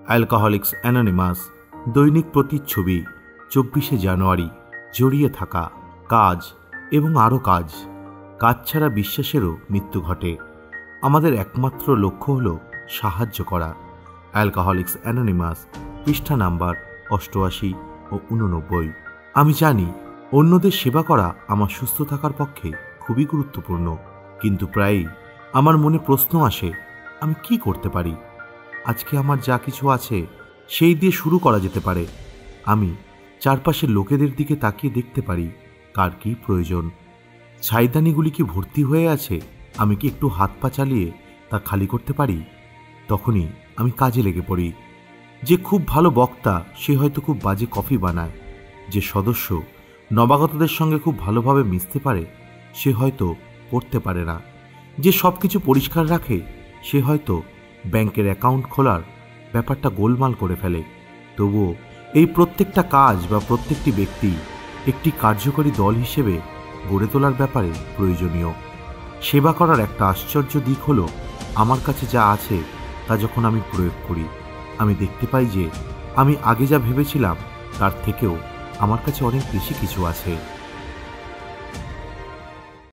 অ্যালকোহলিক্স anonymous দৈনিক প্রতিচ্ছবি 24শে জানুয়ারি। জড়িয়ে থাকা, কাজ এবং আরও কাজ। কাজ ছাড়া বিশ্বাসেরও মৃত্যু ঘটে। আমাদের একমাত্র লক্ষ্য হল সাহায্য করা। অ্যালকোহলিক্স অ্যানোনিমাস, পৃষ্ঠা নাম্বার 88 ও 89। আমি জানি অন্যদের সেবা করা আমার সুস্থ থাকার পক্ষে খুবই গুরুত্বপূর্ণ, কিন্তু প্রায়ই আমার মনে প্রশ্ন আসে, আমি কি করতে পারি? আজকে আমার যা কিছু আছে সেই দিয়ে শুরু করা যেতে পারে। আমি চারপাশের লোকেদের দিকে তাকিয়ে দেখতে পারি কার কী প্রয়োজন। ছাইদানিগুলি কি ভর্তি হয়ে আছে? আমি কি একটু হাত পা চালিয়ে তা খালি করতে পারি? তখনই আমি কাজে লেগে পড়ি। যে খুব ভালো বক্তা সে হয়তো খুব বাজে কফি বানায়। যে সদস্য নবাগতদের সঙ্গে খুব ভালোভাবে মিশতে পারে সে হয়তো পড়তে পারে না। যে সব কিছু পরিষ্কার রাখে সে হয়তো ব্যাংকের অ্যাকাউন্ট খোলার ব্যাপারটা গোলমাল করে ফেলে। তবুও এই প্রত্যেকটা কাজ বা প্রত্যেকটি ব্যক্তি একটি কার্যকরী দল হিসেবে গড়ে তোলার ব্যাপারে প্রয়োজনীয়। সেবা করার একটা আশ্চর্য দিক হলো, আমার কাছে যা আছে তা যখন আমি প্রয়োগ করি, আমি দেখতে পাই যে আমি আগে যা ভেবেছিলাম তার থেকেও আমার কাছে অনেক বেশি কিছু আছে।